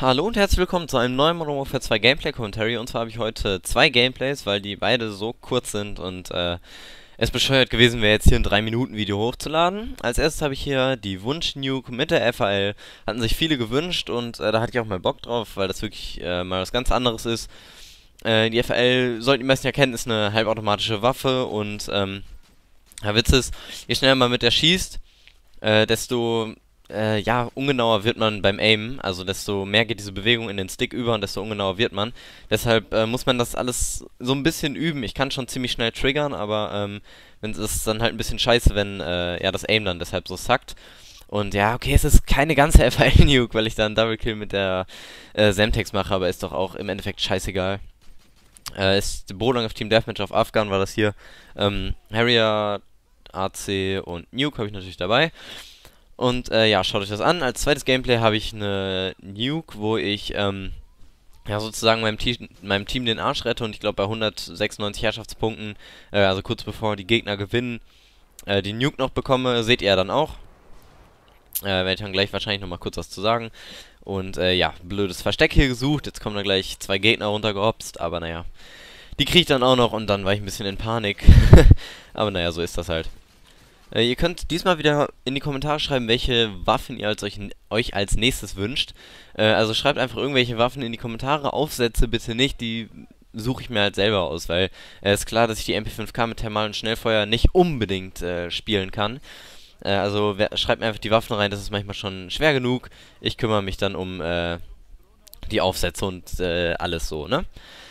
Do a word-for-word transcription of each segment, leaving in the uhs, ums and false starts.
Hallo und herzlich willkommen zu einem neuen Modern Warfare zwei Gameplay Commentary. Und zwar habe ich heute zwei Gameplays, weil die beide so kurz sind und äh, es bescheuert gewesen wäre, jetzt hier ein drei Minuten Video hochzuladen. Als erstes habe ich hier die Wunsch-Nuke mit der F A L. Hatten sich viele gewünscht und äh, da hatte ich auch mal Bock drauf, weil das wirklich äh, mal was ganz anderes ist. Äh, die F A L, sollten die meisten ja kennen, ist eine halbautomatische Waffe und ähm, der Witz ist, je schneller man mit der schießt, äh, desto äh, ja, ungenauer wird man beim Aimen, also desto mehr geht diese Bewegung in den Stick über und desto ungenauer wird man. Deshalb äh, muss man das alles so ein bisschen üben. Ich kann schon ziemlich schnell triggern, aber ähm, wenn es ist dann halt ein bisschen scheiße, wenn äh, ja das Aim dann deshalb so sackt. Und ja, okay, es ist keine ganze F A L-Nuke, weil ich da einen Double Kill mit der äh, Semtex mache, aber ist doch auch im Endeffekt scheißegal. Äh, ist Bolang auf Team Deathmatch auf Afghan war das hier. Ähm, Harrier, A C und Nuke habe ich natürlich dabei. Und äh, ja, schaut euch das an. Als zweites Gameplay habe ich eine Nuke, wo ich ähm, ja sozusagen meinem, Te meinem Team den Arsch rette und ich glaube bei hundertsechsundneunzig Herrschaftspunkten, äh, also kurz bevor die Gegner gewinnen, äh, die Nuke noch bekomme. Seht ihr dann auch. Äh, werde ich dann gleich wahrscheinlich nochmal kurz was zu sagen. Und äh, ja, blödes Versteck hier gesucht. Jetzt kommen da gleich zwei Gegner runtergehopst, aber naja. Die kriege ich dann auch noch und dann war ich ein bisschen in Panik. Aber naja, so ist das halt. Äh, ihr könnt diesmal wieder in die Kommentare schreiben, welche Waffen ihr als euch, euch als nächstes wünscht. Äh, also schreibt einfach irgendwelche Waffen in die Kommentare. Aufsätze bitte nicht, die suche ich mir halt selber aus, weil es äh, ist klar, dass ich die M P fünf K mit Thermal und Schnellfeuer nicht unbedingt äh, spielen kann. Äh, also wer, schreibt mir einfach die Waffen rein, das ist manchmal schon schwer genug. Ich kümmere mich dann um äh, die Aufsätze und äh, alles so, ne?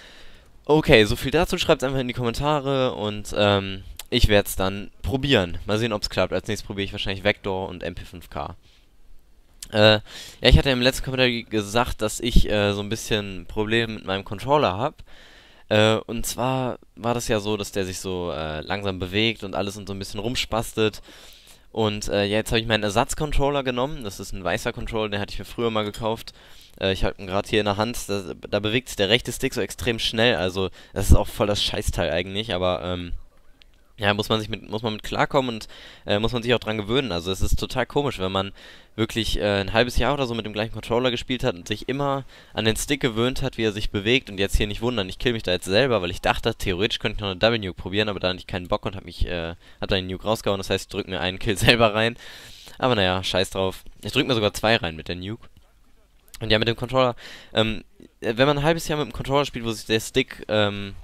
Okay, so viel dazu. Schreibt einfach in die Kommentare und ähm, ich werde es dann probieren. Mal sehen, ob es klappt. Als nächstes probiere ich wahrscheinlich Vector und M P fünf K. Äh, ja, ich hatte im letzten Kommentar gesagt, dass ich äh, so ein bisschen Probleme mit meinem Controller habe. Äh, und zwar war das ja so, dass der sich so äh, langsam bewegt und alles und so ein bisschen rumspastet. Und äh, ja, jetzt habe ich meinen Ersatzcontroller genommen. Das ist ein weißer Controller, den hatte ich mir früher mal gekauft. Äh, ich halte ihn gerade hier in der Hand. Da, da bewegt sich der rechte Stick so extrem schnell. Also, das ist auch voll das Scheißteil eigentlich. Aber, ähm, ja, muss man sich mit, muss man mit klarkommen und äh, muss man sich auch dran gewöhnen. Also, es ist total komisch, wenn man wirklich äh, ein halbes Jahr oder so mit dem gleichen Controller gespielt hat und sich immer an den Stick gewöhnt hat, wie er sich bewegt. Und jetzt hier nicht wundern, ich kill mich da jetzt selber, weil ich dachte, theoretisch könnte ich noch eine Double Nuke probieren, aber da hatte ich keinen Bock und hab mich, äh, hab dann den Nuke rausgehauen. Das heißt, ich drück mir einen Kill selber rein. Aber naja, scheiß drauf. Ich drück mir sogar zwei rein mit der Nuke. Und ja, mit dem Controller, ähm, wenn man ein halbes Jahr mit dem Controller spielt, wo sich der Stick, ähm,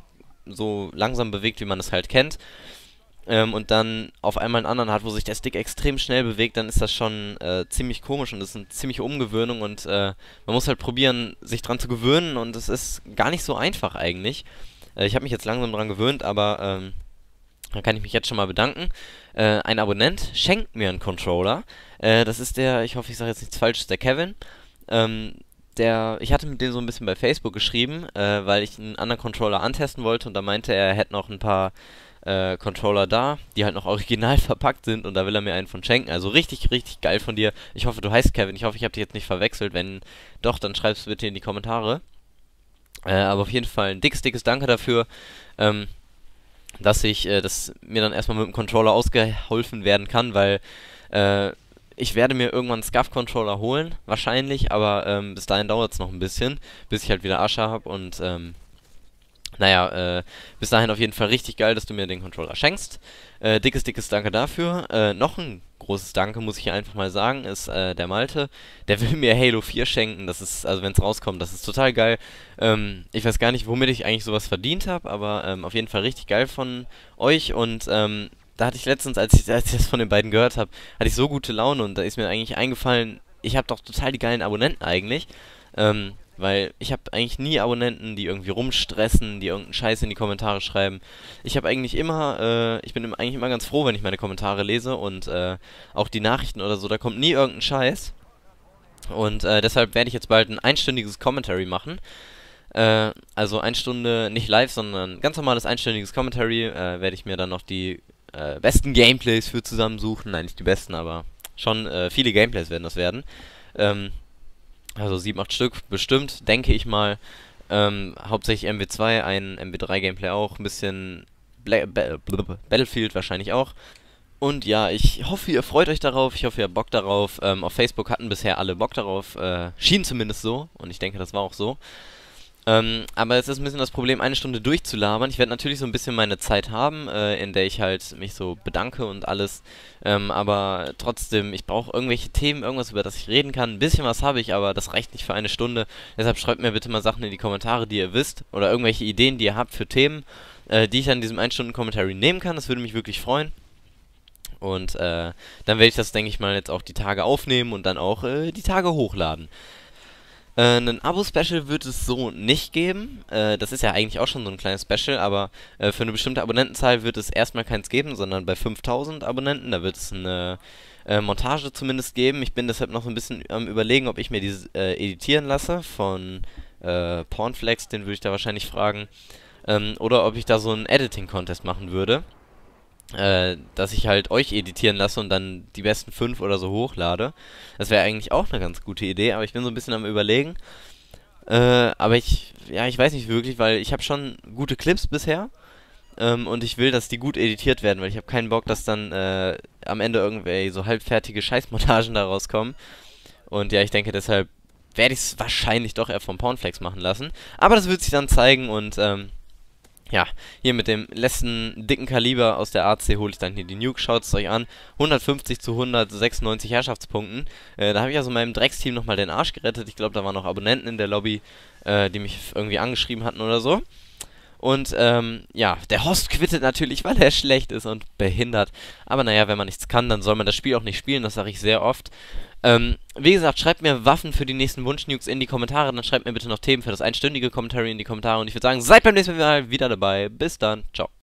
so langsam bewegt, wie man es halt kennt, ähm, und dann auf einmal einen anderen hat, wo sich der Stick extrem schnell bewegt, dann ist das schon äh, ziemlich komisch und das ist eine ziemliche Umgewöhnung und äh, man muss halt probieren, sich dran zu gewöhnen und es ist gar nicht so einfach eigentlich. Äh, ich habe mich jetzt langsam dran gewöhnt, aber ähm, da kann ich mich jetzt schon mal bedanken. Äh, ein Abonnent schenkt mir einen Controller. Äh, das ist der, ich hoffe, ich sage jetzt nichts Falsches, der Kevin. Ähm, der, ich hatte mit dem so ein bisschen bei Facebook geschrieben, äh, weil ich einen anderen Controller antesten wollte und da meinte er, er hätte noch ein paar äh, Controller da, die halt noch original verpackt sind und da will er mir einen von schenken. Also richtig, richtig geil von dir. Ich hoffe, du heißt Kevin. Ich hoffe, ich habe dich jetzt nicht verwechselt. Wenn doch, dann schreib's bitte in die Kommentare. Äh, aber auf jeden Fall ein dickes, dickes Danke dafür, ähm, dass ich, äh, dass mir dann erstmal mit dem Controller ausgeholfen werden kann, weil äh, ich werde mir irgendwann einen Scuff-Controller holen, wahrscheinlich, aber ähm, bis dahin dauert es noch ein bisschen, bis ich halt wieder Asche habe und ähm, naja, äh, bis dahin auf jeden Fall richtig geil, dass du mir den Controller schenkst. Äh, dickes, dickes Danke dafür. Äh, noch ein großes Danke, muss ich hier einfach mal sagen, ist äh, der Malte. Der will mir Halo vier schenken, das ist, also wenn es rauskommt, das ist total geil. Ähm, ich weiß gar nicht, womit ich eigentlich sowas verdient habe, aber ähm, auf jeden Fall richtig geil von euch und ähm, da hatte ich letztens, als ich, als ich das von den beiden gehört habe, hatte ich so gute Laune und da ist mir eigentlich eingefallen, ich habe doch total die geilen Abonnenten eigentlich, ähm, weil ich habe eigentlich nie Abonnenten, die irgendwie rumstressen, die irgendeinen Scheiß in die Kommentare schreiben. Ich habe eigentlich immer, äh, ich bin im, eigentlich immer ganz froh, wenn ich meine Kommentare lese und äh, auch die Nachrichten oder so, da kommt nie irgendein Scheiß. Und äh, deshalb werde ich jetzt bald ein einstündiges Commentary machen. Äh, also eine Stunde, nicht live, sondern ganz normales einstündiges Commentary, äh, werde ich mir dann noch die äh, besten Gameplays für zusammensuchen. Nein, nicht die besten, aber schon äh, viele Gameplays werden das werden. Ähm, also sieben, acht Stück bestimmt, denke ich mal. Ähm, hauptsächlich M W zwei, ein M W drei Gameplay auch, ein bisschen Bla Ba- Battlefield wahrscheinlich auch. Und ja, ich hoffe, ihr freut euch darauf, ich hoffe, ihr habt Bock darauf. Ähm, auf Facebook hatten bisher alle Bock darauf, äh, schien zumindest so, und ich denke, das war auch so. Ähm, aber es ist ein bisschen das Problem, eine Stunde durchzulabern. Ich werde natürlich so ein bisschen meine Zeit haben, äh, in der ich halt mich so bedanke und alles. Ähm, aber trotzdem, ich brauche irgendwelche Themen, irgendwas, über das ich reden kann. Ein bisschen was habe ich, aber das reicht nicht für eine Stunde. Deshalb schreibt mir bitte mal Sachen in die Kommentare, die ihr wisst, oder irgendwelche Ideen, die ihr habt für Themen, äh, die ich an diesem ein Stunden Commentary nehmen kann. Das würde mich wirklich freuen. Und äh, dann werde ich das, denke ich mal, jetzt auch die Tage aufnehmen und dann auch äh, die Tage hochladen. Äh, ein Abo-Special wird es so nicht geben. Äh, das ist ja eigentlich auch schon so ein kleines Special, aber äh, für eine bestimmte Abonnentenzahl wird es erstmal keins geben, sondern bei fünftausend Abonnenten, da wird es eine äh, Montage zumindest geben. Ich bin deshalb noch so ein bisschen am Überlegen, ob ich mir diese äh, editieren lasse von äh, Pornflex, den würde ich da wahrscheinlich fragen. Ähm, oder ob ich da so einen Editing-Contest machen würde, äh, dass ich halt euch editieren lasse und dann die besten fünf oder so hochlade. Das wäre eigentlich auch eine ganz gute Idee, aber ich bin so ein bisschen am Überlegen. Äh, aber ich, ja, ich weiß nicht wirklich, weil ich habe schon gute Clips bisher. Ähm, und ich will, dass die gut editiert werden, weil ich habe keinen Bock, dass dann äh, am Ende irgendwelche so halbfertige Scheißmontagen da rauskommen. Und ja, ich denke, deshalb werde ich es wahrscheinlich doch eher vom Pornflex machen lassen. Aber das wird sich dann zeigen und ähm, ja, hier mit dem letzten dicken Kaliber aus der A C hole ich dann hier die Nuke. Schaut es euch an. hundertfünfzig zu hundertsechsundneunzig Herrschaftspunkten. Äh, da habe ich also meinem Drecksteam nochmal den Arsch gerettet. Ich glaube, da waren noch Abonnenten in der Lobby, äh, die mich irgendwie angeschrieben hatten oder so. Und ähm, ja, der Host quittet natürlich, weil er schlecht ist und behindert. Aber naja, wenn man nichts kann, dann soll man das Spiel auch nicht spielen, das sage ich sehr oft. Ähm, wie gesagt, schreibt mir Waffen für die nächsten Wunschnukes in die Kommentare, dann schreibt mir bitte noch Themen für das einstündige Commentary in die Kommentare. Und ich würde sagen, seid beim nächsten Mal wieder dabei. Bis dann, ciao.